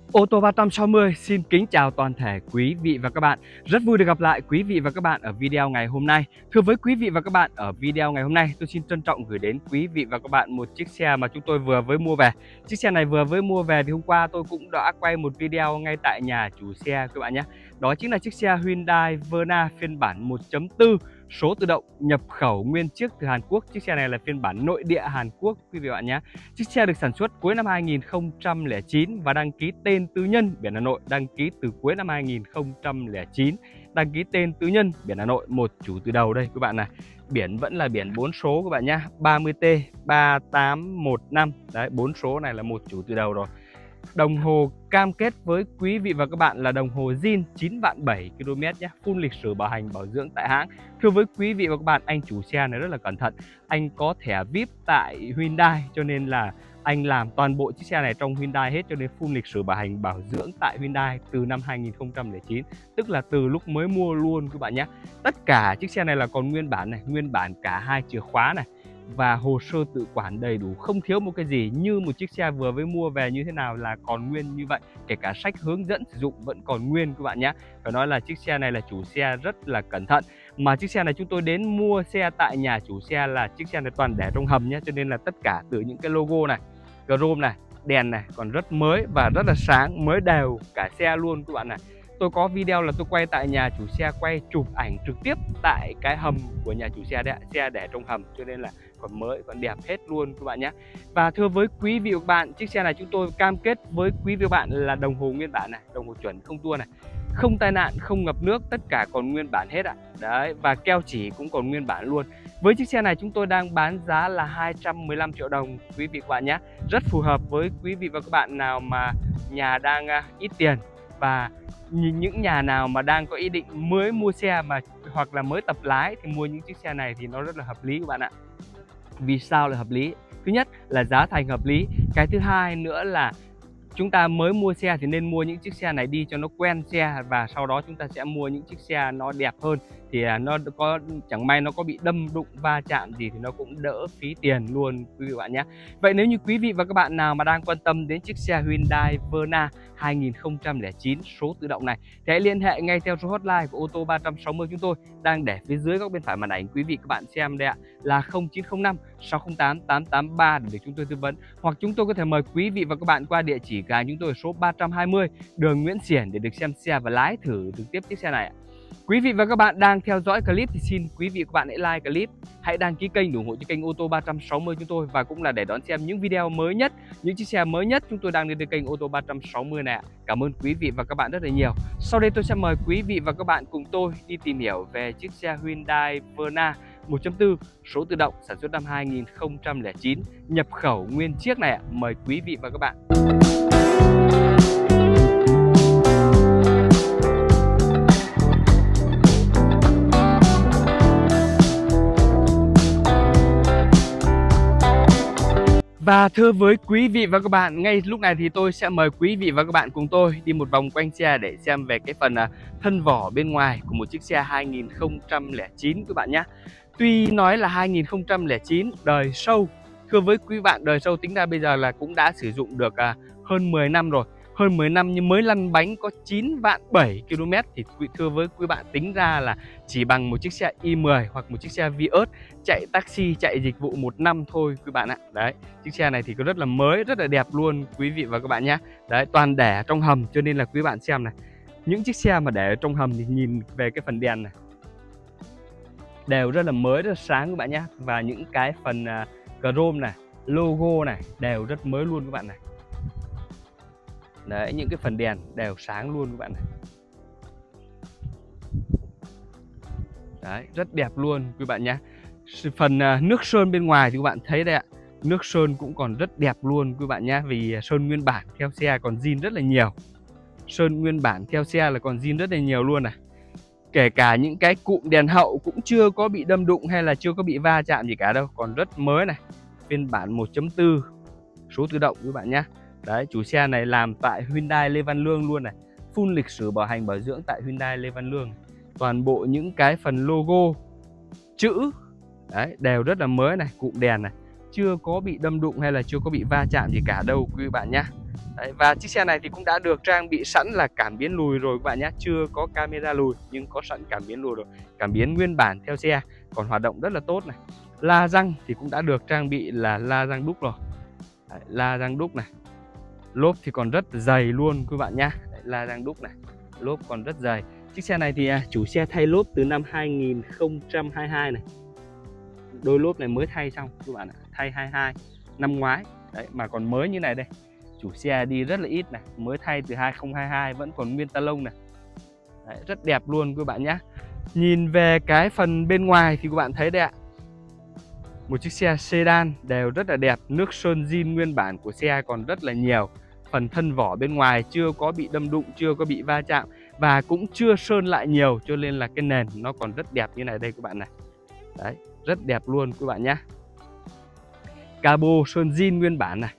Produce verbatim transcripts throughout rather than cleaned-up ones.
Ô tô ba trăm sáu mươi xin kính chào toàn thể quý vị và các bạn. Rất vui được gặp lại quý vị và các bạn ở video ngày hôm nay. Thưa với quý vị và các bạn, ở video ngày hôm nay tôi xin trân trọng gửi đến quý vị và các bạn một chiếc xe mà chúng tôi vừa mới mua về. Chiếc xe này vừa mới mua về thì hôm qua tôi cũng đã quay một video ngay tại nhà chủ xe các bạn nhé. Đó chính là chiếc xe Hyundai Verna phiên bản một chấm bốn số tự động nhập khẩu nguyên chiếc từ Hàn Quốc. Chiếc xe này là phiên bản nội địa Hàn Quốc quý vị và các bạn nhé. Chiếc xe được sản xuất cuối năm hai nghìn không trăm lẻ chín và đăng ký tên tư nhân biển Hà Nội, đăng ký từ cuối năm hai nghìn không trăm lẻ chín, đăng ký tên tư nhân biển Hà Nội, một chủ từ đầu đây các bạn này. Biển vẫn là biển bốn số các bạn nhé, ba mươi T ba tám một năm. Đấy, bốn số này là một chủ từ đầu rồi. Đồng hồ cam kết với quý vị và các bạn là đồng hồ zin chín vạn bảy ki lô mét nhé, full lịch sử bảo hành bảo dưỡng tại hãng. Thưa với quý vị và các bạn, anh chủ xe này rất là cẩn thận. Anh có thẻ vi ai pi tại Hyundai cho nên là anh làm toàn bộ chiếc xe này trong Hyundai hết, cho nên full lịch sử bảo hành bảo dưỡng tại Hyundai từ năm hai nghìn không trăm lẻ chín, tức là từ lúc mới mua luôn các bạn nhé. Tất cả chiếc xe này là còn nguyên bản này, nguyên bản cả hai chìa khóa này và hồ sơ tự quản đầy đủ, không thiếu một cái gì, như một chiếc xe vừa mới mua về như thế nào là còn nguyên như vậy. Kể cả sách hướng dẫn sử dụng vẫn còn nguyên các bạn nhé. Phải nói là chiếc xe này là chủ xe rất là cẩn thận. Mà chiếc xe này chúng tôi đến mua xe tại nhà chủ xe là chiếc xe này toàn để trong hầm nhé, cho nên là tất cả từ những cái logo này, chrome này, đèn này còn rất mới và rất là sáng, mới đều cả xe luôn các bạn này. Tôi có video là tôi quay tại nhà chủ xe, quay chụp ảnh trực tiếp tại cái hầm của nhà chủ xe đấy, xe để trong hầm, cho nên là còn mới, còn đẹp hết luôn các bạn nhé. Và thưa với quý vị và các bạn, chiếc xe này chúng tôi cam kết với quý vị và các bạn là đồng hồ nguyên bản này, đồng hồ chuẩn không tua này, không tai nạn, không ngập nước, tất cả còn nguyên bản hết ạ. Đấy, và keo chỉ cũng còn nguyên bản luôn. Với chiếc xe này chúng tôi đang bán giá là hai trăm mười lăm triệu đồng quý vị và các bạn nhé. Rất phù hợp với quý vị và các bạn nào mà nhà đang ít tiền, và những nhà nào mà đang có ý định mới mua xe mà hoặc là mới tập lái thì mua những chiếc xe này thì nó rất là hợp lý các bạn ạ. Vì sao là hợp lý? Thứ nhất là giá thành hợp lý. Cái thứ hai nữa là chúng ta mới mua xe thì nên mua những chiếc xe này đi cho nó quen xe, và sau đó chúng ta sẽ mua những chiếc xe nó đẹp hơn, thì nó có chẳng may nó có bị đâm đụng va chạm gì thì nó cũng đỡ phí tiền luôn quý vị và bạn nhé. Vậy nếu như quý vị và các bạn nào mà đang quan tâm đến chiếc xe Hyundai Verna hai nghìn không trăm lẻ chín số tự động này thì hãy liên hệ ngay theo số hotline của ô tô ba trăm sáu mươi chúng tôi đang để phía dưới góc bên phải màn ảnh quý vị các bạn xem đây ạ, là không chín không năm sáu không tám tám tám ba để được chúng tôi tư vấn, hoặc chúng tôi có thể mời quý vị và các bạn qua địa chỉ cửa hàng chúng tôi ở số ba trăm hai mươi đường Nguyễn Xiển để được xem xe và lái thử trực tiếp chiếc xe này ạ. Quý vị và các bạn đang theo dõi clip thì xin quý vị và các bạn hãy like clip, hãy đăng ký kênh để ủng hộ cho kênh ô tô ba trăm sáu mươi chúng tôi, và cũng là để đón xem những video mới nhất, những chiếc xe mới nhất chúng tôi đang lên trên kênh ô tô ba trăm sáu mươi này ạ. Cảm ơn quý vị và các bạn rất là nhiều. Sau đây tôi sẽ mời quý vị và các bạn cùng tôi đi tìm hiểu về chiếc xe Hyundai Verna một chấm bốn số tự động sản xuất năm hai nghìn không trăm lẻ chín, nhập khẩu nguyên chiếc này ạ. Mời quý vị và các bạn. Và thưa với quý vị và các bạn, ngay lúc này thì tôi sẽ mời quý vị và các bạn cùng tôi đi một vòng quanh xe để xem về cái phần thân vỏ bên ngoài của một chiếc xe hai nghìn không trăm lẻ chín các bạn nhé. Tuy nói là hai nghìn không trăm lẻ chín đời sâu, thưa với quý bạn, đời sâu tính ra bây giờ là cũng đã sử dụng được hơn mười năm rồi. Hơn mười năm nhưng mới lăn bánh có chín vạn bảy ki lô mét thì thưa với quý bạn tính ra là chỉ bằng một chiếc xe i mười hoặc một chiếc xe Vios chạy taxi, chạy dịch vụ một năm thôi quý bạn ạ. Đấy, chiếc xe này thì có rất là mới, rất là đẹp luôn quý vị và các bạn nhé. Đấy, toàn để trong hầm cho nên là quý bạn xem này. Những chiếc xe mà để trong hầm thì nhìn về cái phần đèn này đều rất là mới, rất là sáng các bạn nhé. Và những cái phần uh, chrome này, logo này đều rất mới luôn các bạn này. Đấy, những cái phần đèn đều sáng luôn các bạn này. Đấy, rất đẹp luôn quý bạn nhé. Phần uh, nước sơn bên ngoài thì các bạn thấy đây ạ. Nước sơn cũng còn rất đẹp luôn quý bạn nhé. Vì sơn nguyên bản theo xe còn zin rất là nhiều. Sơn nguyên bản theo xe là còn zin rất là nhiều luôn này. Kể cả những cái cụm đèn hậu cũng chưa có bị đâm đụng hay là chưa có bị va chạm gì cả đâu, còn rất mới này. Phiên bản một chấm bốn số tự động quý bạn nhé. Đấy, chủ xe này làm tại Hyundai Lê Văn Lương luôn này. Full lịch sử bảo hành bảo dưỡng tại Hyundai Lê Văn Lương. Toàn bộ những cái phần logo, chữ đấy đều rất là mới này, cụm đèn này chưa có bị đâm đụng hay là chưa có bị va chạm gì cả đâu quý bạn nhé. Đấy, và chiếc xe này thì cũng đã được trang bị sẵn là cảm biến lùi rồi các bạn nhé. Chưa có camera lùi nhưng có sẵn cảm biến lùi rồi. Cảm biến nguyên bản theo xe, còn hoạt động rất là tốt này. La răng thì cũng đã được trang bị là la răng đúc rồi. Đấy, la răng đúc này. Lốp thì còn rất dày luôn các bạn nhá. Đấy, la răng đúc này, lốp còn rất dày. Chiếc xe này thì à, chủ xe thay lốp từ năm hai nghìn không trăm hai mươi hai này. Đôi lốp này mới thay xong các bạn ạ, thay hai mươi hai năm ngoái. Đấy, mà còn mới như này đây. Chủ xe đi rất là ít này, mới thay từ hai nghìn không trăm hai mươi hai, vẫn còn nguyên ta lông này. Đấy, rất đẹp luôn các bạn nhé. Nhìn về cái phần bên ngoài thì các bạn thấy đây ạ, một chiếc xe sedan đều rất là đẹp. Nước sơn zin nguyên bản của xe còn rất là nhiều. Phần thân vỏ bên ngoài chưa có bị đâm đụng, chưa có bị va chạm và cũng chưa sơn lại nhiều, cho nên là cái nền nó còn rất đẹp như này đây các bạn này. Đấy, rất đẹp luôn các bạn nhé. Cabo sơn zin nguyên bản này.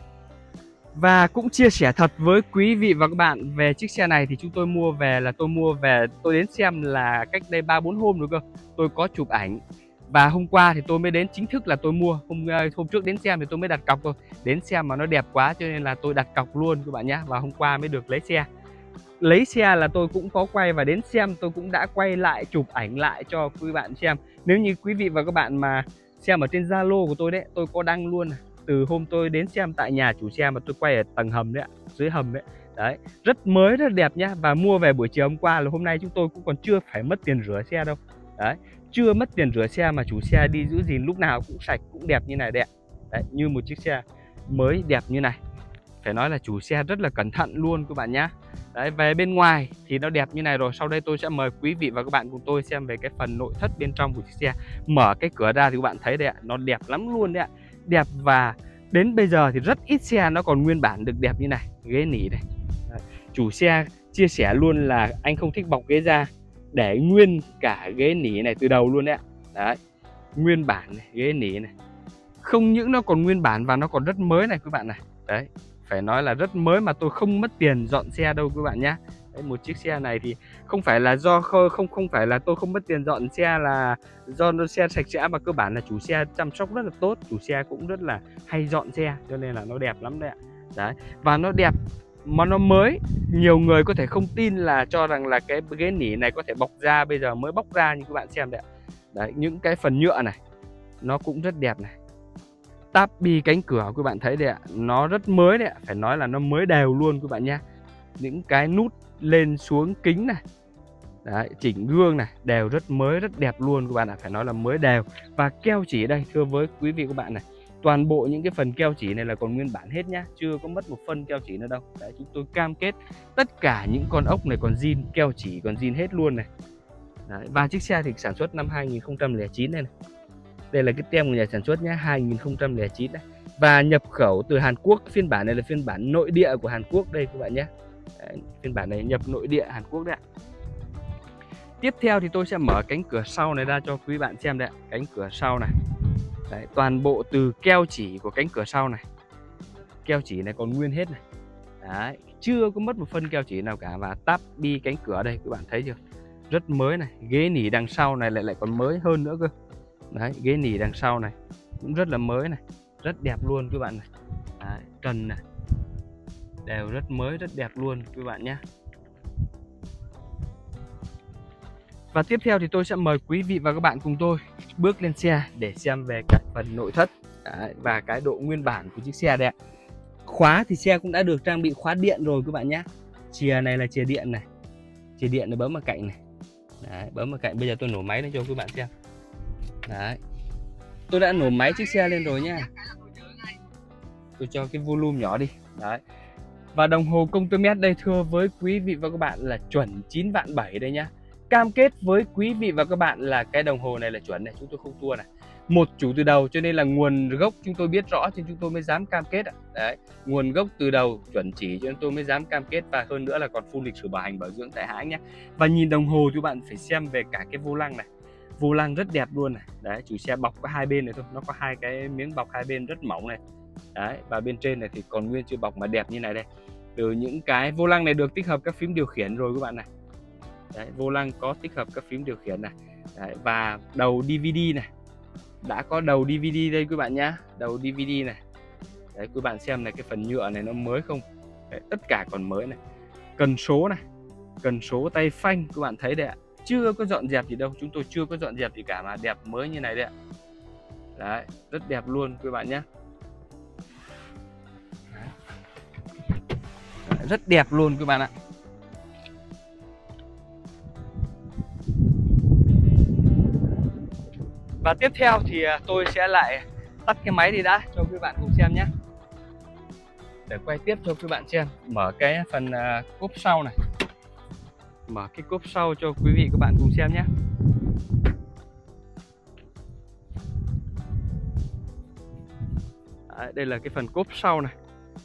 Và cũng chia sẻ thật với quý vị và các bạn về chiếc xe này thì chúng tôi mua về là tôi mua về tôi đến xem là cách đây ba bốn hôm rồi cơ. Tôi có chụp ảnh và hôm qua thì tôi mới đến chính thức là tôi mua. Hôm hôm trước đến xem thì tôi mới đặt cọc thôi. Đến xem mà nó đẹp quá cho nên là tôi đặt cọc luôn các bạn nhé. Và hôm qua mới được lấy xe. Lấy xe là tôi cũng có quay và đến xem tôi cũng đã quay lại chụp ảnh lại cho quý bạn xem. Nếu như quý vị và các bạn mà xem ở trên Zalo của tôi đấy, tôi có đăng luôn từ hôm tôi đến xem tại nhà chủ xe mà tôi quay ở tầng hầm đấy ạ, dưới hầm đấy. Đấy, rất mới, rất đẹp nhá. Và mua về buổi chiều hôm qua là hôm nay chúng tôi cũng còn chưa phải mất tiền rửa xe đâu. Đấy, chưa mất tiền rửa xe mà chủ xe đi giữ gìn lúc nào cũng sạch, cũng đẹp như này đấy ạ. Đấy, như một chiếc xe mới đẹp như này. Phải nói là chủ xe rất là cẩn thận luôn các bạn nhá. Đấy, về bên ngoài thì nó đẹp như này rồi. Sau đây tôi sẽ mời quý vị và các bạn cùng tôi xem về cái phần nội thất bên trong của chiếc xe. Mở cái cửa ra thì các bạn thấy đấy ạ, nó đẹp lắm luôn đấy ạ. Đẹp và đến bây giờ thì rất ít xe nó còn nguyên bản được đẹp như này. Ghế nỉ này. Đấy, chủ xe chia sẻ luôn là anh không thích bọc ghế da, để nguyên cả ghế nỉ này từ đầu luôn đấy ạ. Đấy, nguyên bản này, ghế nỉ này. Không những nó còn nguyên bản và nó còn rất mới này các bạn này. Đấy, phải nói là rất mới mà tôi không mất tiền dọn xe đâu các bạn nhé. Đấy, một chiếc xe này thì không phải là do không không phải là tôi không mất tiền dọn xe là do nó xe sạch sẽ, mà cơ bản là chủ xe chăm sóc rất là tốt, chủ xe cũng rất là hay dọn xe cho nên là nó đẹp lắm đấy ạ. Đấy, và nó đẹp mà nó mới. Nhiều người có thể không tin là cho rằng là cái ghế nỉ này có thể bọc da, bây giờ mới bóc ra như các bạn xem đấy ạ. Đấy, những cái phần nhựa này nó cũng rất đẹp này. Táp bi cánh cửa các bạn thấy đấy ạ, nó rất mới đấy ạ, phải nói là nó mới đều luôn các bạn nhé. Những cái nút lên xuống kính này, đấy, chỉnh gương này đều rất mới, rất đẹp luôn các bạn ạ, phải nói là mới đều. Và keo chỉ đây thưa với quý vị các bạn này, toàn bộ những cái phần keo chỉ này là còn nguyên bản hết nhá, chưa có mất một phân keo chỉ nữa đâu. Đấy, chúng tôi cam kết tất cả những con ốc này còn zin, keo chỉ còn zin hết luôn này. Đấy, và chiếc xe thì sản xuất năm hai nghìn không trăm lẻ chín này, này. Đây là cái tem của nhà sản xuất nhé, hai nghìn không trăm lẻ chín này. Và nhập khẩu từ Hàn Quốc. Phiên bản này là phiên bản nội địa của Hàn Quốc đây các bạn nhé. Đấy, phiên bản này nhập nội địa Hàn Quốc đấy ạ. Tiếp theo thì tôi sẽ mở cánh cửa sau này ra cho quý bạn xem đấy ạ. Cánh cửa sau này. Đấy, toàn bộ từ keo chỉ của cánh cửa sau này. Keo chỉ này còn nguyên hết này. Đấy, chưa có mất một phân keo chỉ nào cả. Và táp bi cánh cửa đây các bạn thấy chưa, rất mới này. Ghế nỉ đằng sau này lại lại còn mới hơn nữa cơ. Đấy, ghế nỉ đằng sau này cũng rất là mới này, rất đẹp luôn các bạn này. Đấy, trần này đều rất mới, rất đẹp luôn các bạn nhé. Và tiếp theo thì tôi sẽ mời quý vị và các bạn cùng tôi bước lên xe để xem về các phần nội thất. Đấy, và cái độ nguyên bản của chiếc xe đây ạ. Khóa thì xe cũng đã được trang bị khóa điện rồi các bạn nhé. Chìa này là chìa điện này, chìa điện này bấm ở cạnh này. Đấy, bấm ở cạnh. Bây giờ tôi nổ máy lên cho các bạn xem. Đấy, tôi đã nổ máy chiếc xe lên rồi nha. Tôi cho cái volume nhỏ đi. Đấy. Và đồng hồ công tơ mét đây thưa với quý vị và các bạn là chuẩn chín vạn bảy đây nhá. Cam kết với quý vị và các bạn là cái đồng hồ này là chuẩn này, chúng tôi không thua này. Một chủ từ đầu cho nên là nguồn gốc chúng tôi biết rõ cho nên chúng tôi mới dám cam kết ạ. Đấy, nguồn gốc từ đầu chuẩn chỉ cho nên tôi mới dám cam kết, và hơn nữa là còn full lịch sử bảo hành bảo dưỡng tại hãng nhé. Và nhìn đồng hồ thì bạn phải xem về cả cái vô lăng này. Vô lăng rất đẹp luôn này. Đấy, chủ xe bọc có hai bên này thôi, nó có hai cái miếng bọc hai bên rất mỏng này. Đấy, và bên trên này thì còn nguyên chưa bọc mà đẹp như này đây. Từ những cái vô lăng này được tích hợp các phím điều khiển rồi các bạn này. Đấy, vô lăng có tích hợp các phím điều khiển này. Đấy, và đầu đê vê đê này, đã có đầu đê vê đê đây các bạn nhá, đầu đê vê đê này. Đấy, các bạn xem này, cái phần nhựa này nó mới không, Đấy, tất cả còn mới này. Cần số này, cần số tay phanh các bạn thấy đấy ạ. Chưa có dọn dẹp gì đâu, chúng tôi chưa có dọn dẹp gì cả mà đẹp mới như này đấy ạ. Đấy, rất đẹp luôn các bạn nhé. Rất đẹp luôn các bạn ạ. Và tiếp theo thì tôi sẽ lại tắt cái máy đi đã cho quý bạn cùng xem nhé. Để quay tiếp cho quý bạn xem. Mở cái phần cốp sau này. Mở cái cốp sau cho quý vị các bạn cùng xem nhé. Đấy, đây là cái phần cốp sau này.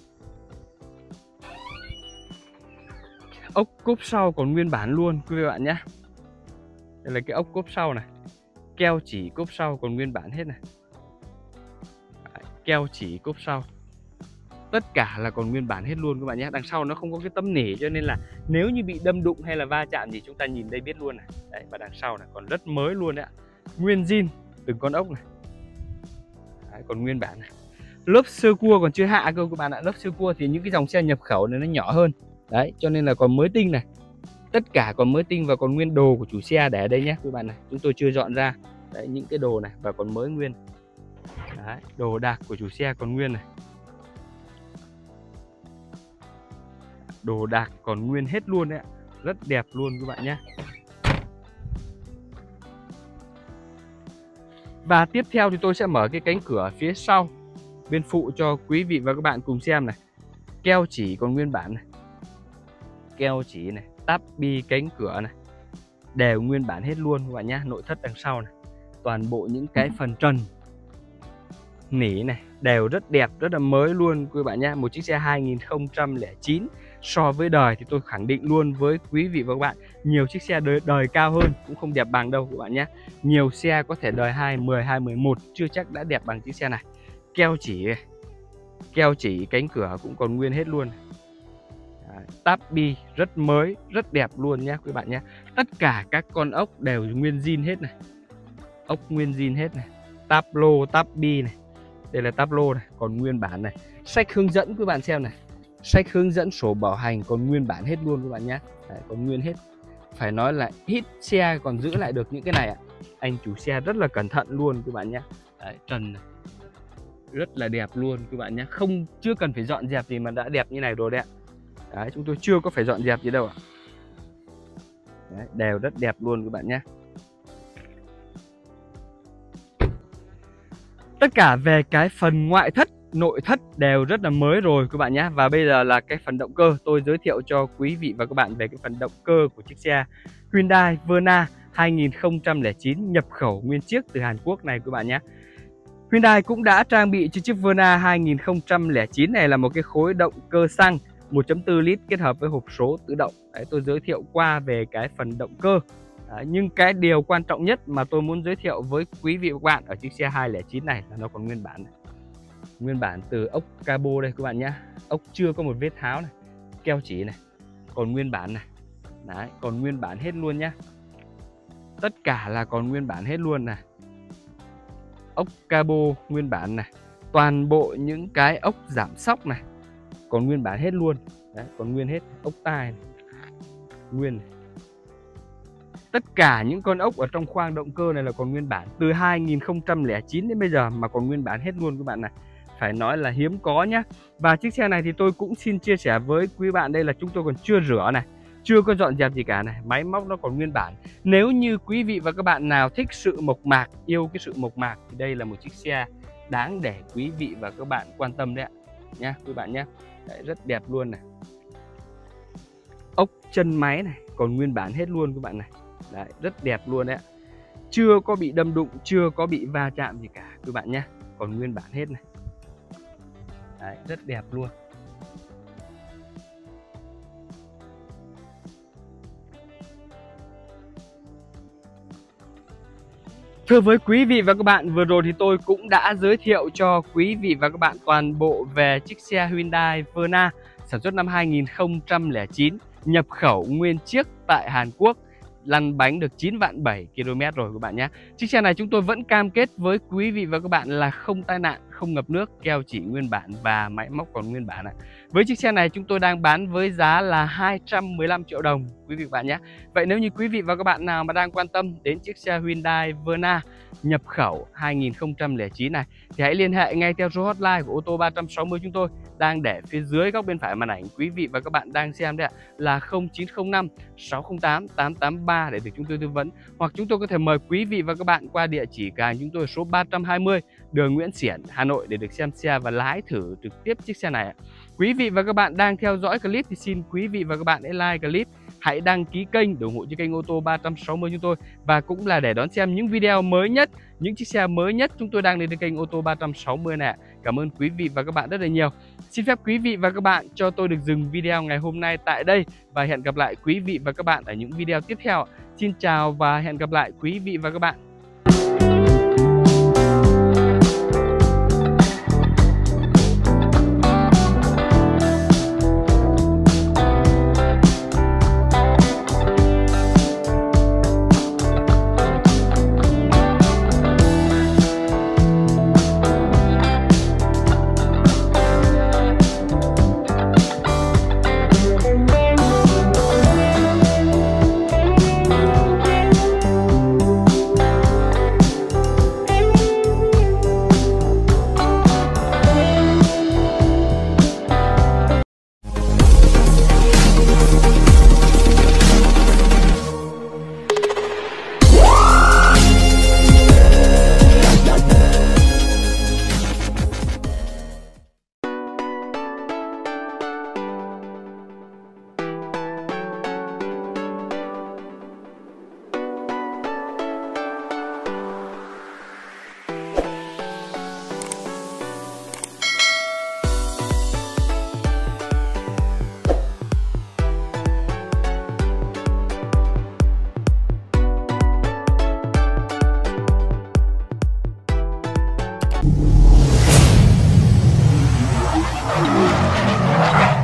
Ốc cốp sau còn nguyên bản luôn quý vị bạn nhé. Đây là cái ốc cốp sau này. Keo chỉ cốp sau còn nguyên bản hết này. Đấy, keo chỉ cốp sau tất cả là còn nguyên bản hết luôn các bạn nhé. Đằng sau nó không có cái tấm nỉ cho nên là nếu như bị đâm đụng hay là va chạm gì chúng ta nhìn đây biết luôn này. Đấy, và đằng sau này còn rất mới luôn đấy ạ. Nguyên zin từng con ốc này. Đấy, còn nguyên bản này. Lớp sơ cua còn chưa hạ cơ các bạn ạ. Lớp sơ cua thì những cái dòng xe nhập khẩu này nó nhỏ hơn. Đấy, cho nên là còn mới tinh này. Tất cả còn mới tinh và còn nguyên đồ của chủ xe để ở đây nhé các bạn này. Chúng tôi chưa dọn ra. Đấy, những cái đồ này và còn mới nguyên. Đấy, đồ đạc của chủ xe còn nguyên này. Đồ đạc còn nguyên hết luôn đấy ạ. Rất đẹp luôn các bạn nhé. Và tiếp theo thì tôi sẽ mở cái cánh cửa phía sau bên phụ cho quý vị và các bạn cùng xem này. Keo chỉ còn nguyên bản này. Keo chỉ này, táp bi cánh cửa này đều nguyên bản hết luôn các bạn nhé. Nội thất đằng sau này, toàn bộ những cái phần trần nỉ này đều rất đẹp, rất là mới luôn quý bạn nhé. Một chiếc xe hai nghìn không trăm lẻ chín so với đời thì tôi khẳng định luôn với quý vị và các bạn, nhiều chiếc xe đời, đời cao hơn cũng không đẹp bằng đâu các bạn nhé. Nhiều xe có thể đời hai mười, hai mười một chưa chắc đã đẹp bằng chiếc xe này. Keo chỉ này, keo chỉ cánh cửa cũng còn nguyên hết luôn. Đấy, táp bi rất mới, rất đẹp luôn nhé quý bạn nhé. Tất cả các con ốc đều nguyên zin hết này. Ốc nguyên zin hết này. Táp lô, táp bi này. Đây là táp lô này, còn nguyên bản này. Sách hướng dẫn các bạn xem này. Sách hướng dẫn sổ bảo hành còn nguyên bản hết luôn các bạn nhé. Đấy, còn nguyên hết. Phải nói là ít xe còn giữ lại được những cái này ạ. Anh chủ xe rất là cẩn thận luôn các bạn nhé. Đấy, trần này. Rất là đẹp luôn các bạn nhé. Không, chưa cần phải dọn dẹp gì mà đã đẹp như này rồi đấy ạ. Đấy, chúng tôi chưa có phải dọn dẹp gì đâu ạ. Đấy, đều rất đẹp luôn các bạn nhé. Tất cả về cái phần ngoại thất, nội thất đều rất là mới rồi các bạn nhé. Và bây giờ là cái phần động cơ. Tôi giới thiệu cho quý vị và các bạn về cái phần động cơ của chiếc xe Hyundai Verna hai nghìn không trăm lẻ chín nhập khẩu nguyên chiếc từ Hàn Quốc này các bạn nhé. Hyundai cũng đã trang bị cho chiếc Verna hai nghìn không trăm lẻ chín này là một cái khối động cơ xăng một chấm bốn lít kết hợp với hộp số tự động. Đấy, tôi giới thiệu qua về cái phần động cơ. Đấy, nhưng cái điều quan trọng nhất mà tôi muốn giới thiệu với quý vị và các bạn ở chiếc xe hai không chín này là nó còn nguyên bản này. Nguyên bản từ ốc cabo đây các bạn nhé. Ốc chưa có một vết tháo này. Keo chỉ này. Còn nguyên bản này. Đấy, còn nguyên bản hết luôn nhá. Tất cả là còn nguyên bản hết luôn này. Ốc cabo nguyên bản này. Toàn bộ những cái ốc giảm xóc này còn nguyên bản hết luôn. Đấy, còn nguyên hết. Ốc tai này. Nguyên này. Tất cả những con ốc ở trong khoang động cơ này là còn nguyên bản. Từ hai nghìn không trăm lẻ chín đến bây giờ mà còn nguyên bản hết luôn các bạn này. Phải nói là hiếm có nhá. Và chiếc xe này thì tôi cũng xin chia sẻ với quý bạn đây là chúng tôi còn chưa rửa này, chưa có dọn dẹp gì cả này. Máy móc nó còn nguyên bản. Nếu như quý vị và các bạn nào thích sự mộc mạc, yêu cái sự mộc mạc thì đây là một chiếc xe đáng để quý vị và các bạn quan tâm đấy ạ. Nhá, quý bạn nhé. Đấy, rất đẹp luôn này. Ốc chân máy này còn nguyên bản hết luôn các bạn này. Đấy, rất đẹp luôn đấy ạ. Chưa có bị đâm đụng, chưa có bị va chạm gì cả các bạn nhé. Còn nguyên bản hết này. Đấy, rất đẹp luôn. Thưa với quý vị và các bạn, vừa rồi thì tôi cũng đã giới thiệu cho quý vị và các bạn toàn bộ về chiếc xe Hyundai Verna sản xuất năm hai nghìn không trăm lẻ chín, nhập khẩu nguyên chiếc tại Hàn Quốc, lăn bánh được chín vạn bảy ki lô mét rồi các bạn nhé. Chiếc xe này chúng tôi vẫn cam kết với quý vị và các bạn là không tai nạn, không ngập nước, keo chỉ nguyên bản và máy móc còn nguyên bản ạ. Với chiếc xe này chúng tôi đang bán với giá là hai trăm mười lăm triệu đồng quý vị và các bạn nhé. Vậy nếu như quý vị và các bạn nào mà đang quan tâm đến chiếc xe Hyundai Verna nhập khẩu hai nghìn không trăm lẻ chín này thì hãy liên hệ ngay theo số hotline của ô tô ba trăm sáu mươi chúng tôi đang để phía dưới góc bên phải màn ảnh quý vị và các bạn đang xem đấy ạ, là không chín không năm sáu không tám tám tám ba để được chúng tôi tư vấn, hoặc chúng tôi có thể mời quý vị và các bạn qua địa chỉ cửa hàng chúng tôi số ba trăm hai mươi đường Nguyễn Xiển, Hà Nội để được xem xe và lái thử trực tiếp chiếc xe này. Quý vị và các bạn đang theo dõi clip thì xin quý vị và các bạn hãy like clip, hãy đăng ký kênh để ủng hộ cho kênh ô tô ba trăm sáu mươi chúng tôi, và cũng là để đón xem những video mới nhất, những chiếc xe mới nhất chúng tôi đang lên trên kênh ô tô ba trăm sáu mươi này. Cảm ơn quý vị và các bạn rất là nhiều. Xin phép quý vị và các bạn cho tôi được dừng video ngày hôm nay tại đây và hẹn gặp lại quý vị và các bạn ở những video tiếp theo. Xin chào và hẹn gặp lại quý vị và các bạn.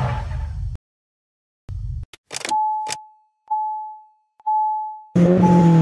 Thank you.